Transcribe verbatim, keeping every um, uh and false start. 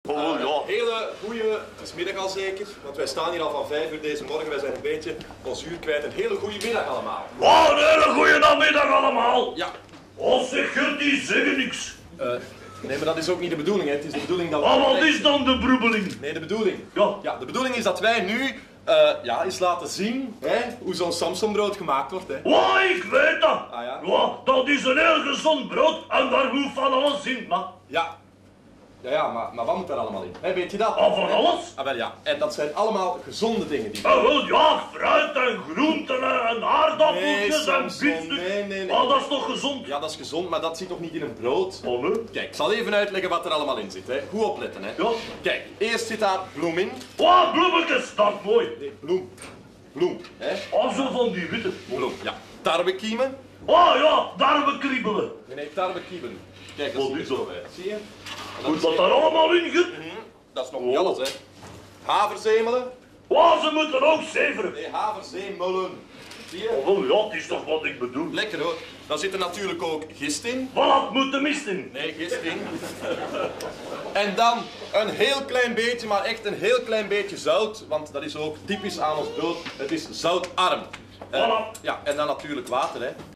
Oh, ja. Hele goede, het is middag al zeker, want wij staan hier al van vijf uur deze morgen. Wij zijn een beetje ons uur kwijt. Een hele goede middag allemaal. Wat een hele goeie namiddag allemaal. Ja. Oh, zeg, Gert, die zeggen niks. Uh, nee, maar dat is ook niet de bedoeling, hè. Het is de bedoeling dat we... Oh, wat is dan de broebeling? Nee, de bedoeling. Ja. Ja, de bedoeling is dat wij nu uh, ja, eens laten zien hè, hoe zo'n Samsonbrood gemaakt wordt. Hè. Oh, ik weet dat. Ah, ja? Ja, dat is een heel gezond brood en daar moet van alles in, maar... Ja. Ja, ja, maar, maar wat moet daar allemaal in? Hè, weet je dat? Ah, van alles? Ah, wel ja. En dat zijn allemaal gezonde dingen die... Ah, wel, ja, fruit en groenten en aardappeltjes Nee, en Samson, biefstuk. nee, nee, nee. Ah, dat is toch gezond? Ja, dat is gezond, maar dat zit toch niet in een brood? Oh, nee? Kijk, ik zal even uitleggen wat er allemaal in zit. Hè. Goed opletten, hè. Ja. Kijk, eerst zit daar bloem in. Oh, bloemetjes, dat is mooi. Nee, bloem. Bloem, hè. Oh, zo van die witte. Bloem, ja. Tarwekiemen. Oh ja, daar we kriebelen. Nee, nee, tarwekiemen. Kijk, dat Wat ziet is er zo dat? uit. Zie je? Moet dat daar allemaal in, Gert? Mhm. Dat is nog niet alles, hè. Haverzemelen. Oh, ze moeten ook zeveren. Nee, haverzemelen. Zie je? Oh, wel, ja, het is toch wat ik bedoel. Lekker hoor. Dan zit er natuurlijk ook gist in. Wat moet de mist in? Nee, gist in. En dan een heel klein beetje, maar echt een heel klein beetje zout. Want dat is ook typisch aan ons brood. Het is zoutarm. Uh, Voilà. Ja, en dan natuurlijk water, hè.